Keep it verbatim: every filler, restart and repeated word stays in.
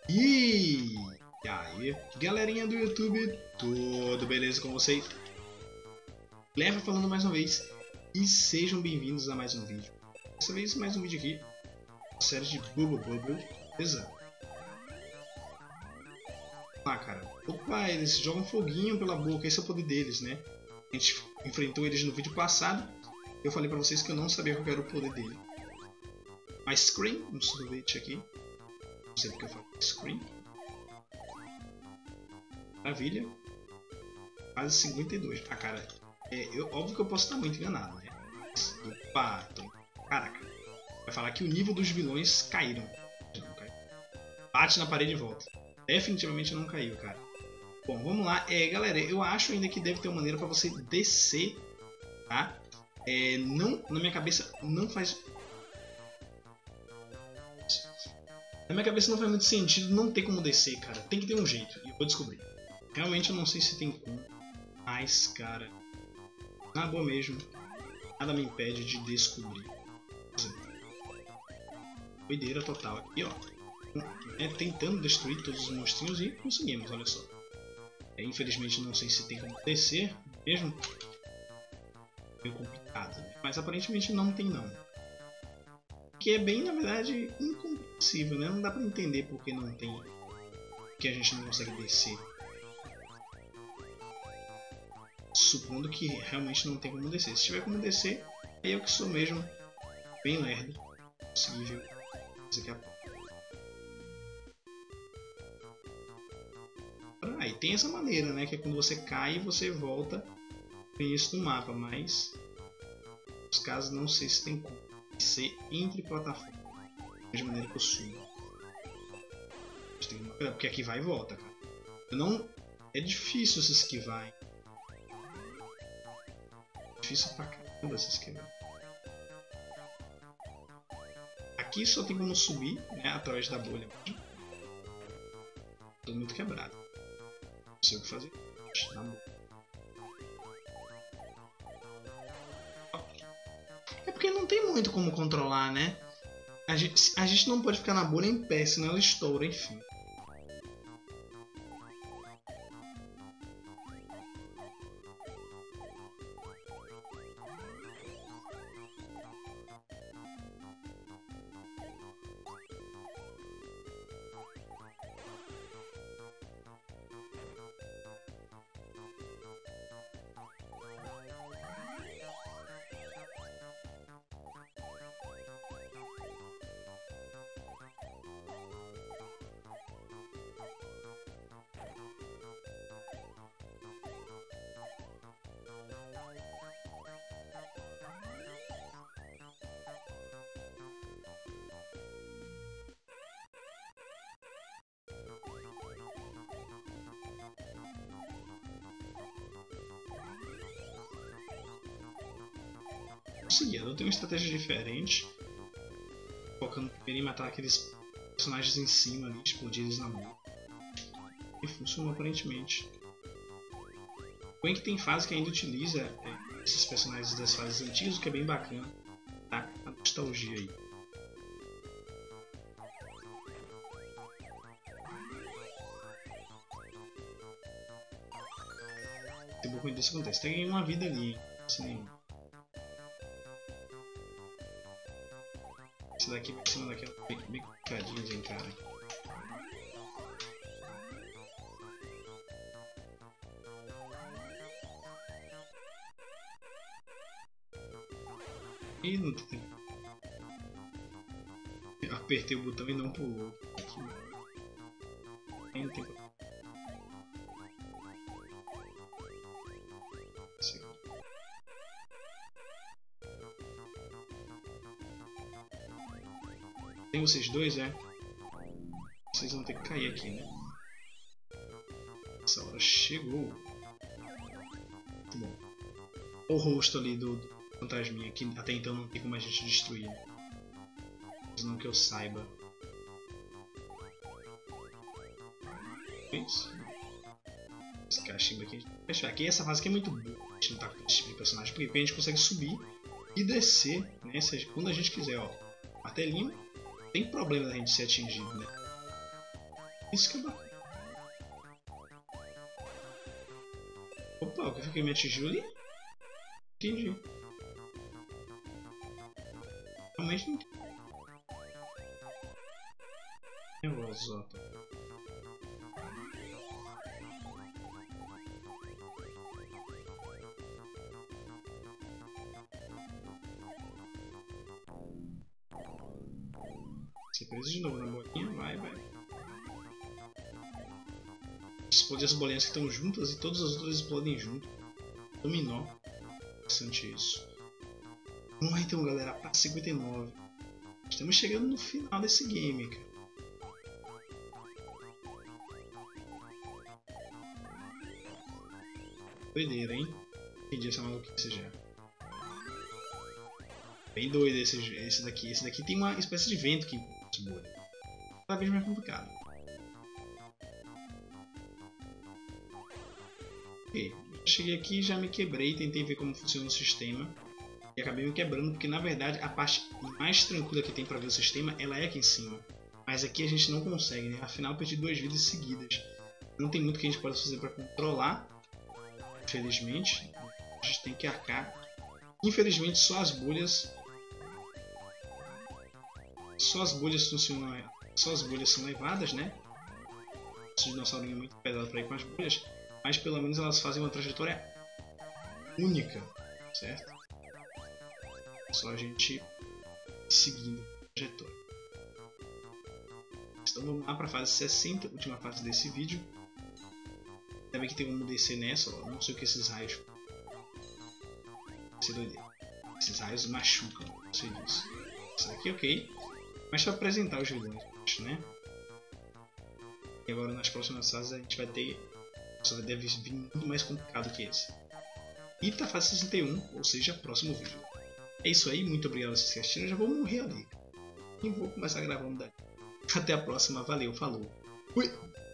E aí, galerinha do YouTube, tudo beleza com vocês? Leva falando mais uma vez e sejam bem-vindos a mais um vídeo. Dessa vez mais um vídeo aqui, uma série de Bubble Bubble, beleza? Ah, cara, opa, eles jogam foguinho pela boca, esse é o poder deles, né? A gente enfrentou eles no vídeo passado, eu falei pra vocês que eu não sabia qual era o poder dele. Mas Scream, um sorvete aqui. Não sei porque eu falo Scream. Maravilha. Quase cinquenta e dois. Ah, cara, é, eu, óbvio que eu posso estar muito enganado, né? Opa, tô... Caraca. Vai falar que o nível dos vilões caíram. Não caiu. Bate na parede e volta. Definitivamente não caiu, cara. Bom, vamos lá. É, galera, eu acho ainda que deve ter uma maneira pra você descer, tá? É, não, na minha cabeça, não faz... Na minha cabeça não faz muito sentido não ter como descer, cara. Tem que ter um jeito. E eu vou descobrir. Realmente eu não sei se tem como. Mas, cara, na boa mesmo, nada me impede de descobrir. Doideira total. Aqui, ó. É, tentando destruir todos os monstrinhos e conseguimos, olha só. É, infelizmente não sei se tem como descer mesmo. Meio complicado, né? Mas aparentemente não tem não. Que é bem, na verdade, incompreensível, né? Não dá pra entender por que não tem, que a gente não consegue descer. Supondo que realmente não tem como descer. Se tiver como descer, aí eu que sou mesmo bem lerdo. Consegui ver isso aqui a pouco. Ah, e tem essa maneira, né? Que é quando você cai, você volta no início do mapa, mas nos casos não sei se tem como ser entre plataformas, de maneira que eu subo. Porque aqui vai e volta, cara. Eu não... É difícil se esquivar, hein? É difícil pra caramba se esquivar. Aqui só tem como subir, né, através da bolha. Tô muito quebrado. Não sei o que fazer. Na bolha. É porque não tem muito como controlar, né? A gente, a gente não pode ficar na bolha em pé, senão ela estoura, enfim. Consegui, eu tenho uma estratégia diferente, focando primeiro em matar aqueles personagens em cima ali, explodir eles na mão. E funcionou aparentemente. O que tem fase que ainda utiliza é, esses personagens das fases antigas, o que é bem bacana, tá? A nostalgia aí. Tem pouco disso acontece. Tem uma vida ali, hein? Assim, esse daqui vai cima daquela bem, bem complicadinhas, hein, cara. Ih, não tem. Eu apertei o botão e não pulou. Ainda tem. Tem vocês dois, é? Vocês vão ter que cair aqui, né? Essa hora chegou. Muito bom. O rosto ali do, do fantasminha, que até então não tem como a gente destruir. Mas não que eu saiba. Isso. Esse cachimbo aqui. Fechar aqui. Essa fase aqui é muito boa. A gente não tá com esse tipo de personagem. Porque a gente consegue subir e descer, né? Quando a gente quiser, ó. A telinha. Tem problema da gente ser atingido, né? Isso que é bacana. Opa, o que foi que me atingiu ali? Entendi. Realmente não entendi. Nervosota. Você preso de novo na bolinha? Vai, vai. Explode as bolinhas que estão juntas e todas as outras explodem junto. Dominó. Interessante isso. Vamos lá então, galera. Para cinquenta e nove. Estamos chegando no final desse game, cara. Doideira, hein? Entendi essa maluquice já. Bem doido esse, esse daqui. Esse daqui tem uma espécie de vento que explode. Cada vez mais complicado. Ok. Cheguei aqui, já me quebrei, tentei ver como funciona o sistema. E acabei me quebrando, porque na verdade a parte mais tranquila que tem para ver o sistema, ela é aqui em cima. Mas aqui a gente não consegue, né? Afinal eu perdi duas vidas seguidas. Não tem muito que a gente pode fazer para controlar. Infelizmente. A gente tem que arcar. Infelizmente só as bolhas... Só as bolhas funcionam... Só as bolhas são levadas, né? Esse dinossaurinho é muito pesado para ir com as bolhas. Mas pelo menos elas fazem uma trajetória única, certo? É só a gente seguindo a trajetória. Então vamos lá para a fase sessenta, última fase desse vídeo. Ainda bem que tem como descer nessa, ó. Não sei o que esses raios. Esse doideira. Esses raios machucam, não sei disso. Isso aqui é ok. Mas para apresentar os vilões, né? E agora nas próximas fases a gente vai ter. Só deve vir muito mais complicado que esse. E tá fase sessenta e um, ou seja, próximo vídeo. É isso aí, muito obrigado a vocês que assistiram. Eu já vou morrer ali. E vou começar gravando daqui. Até a próxima, valeu, falou. Fui!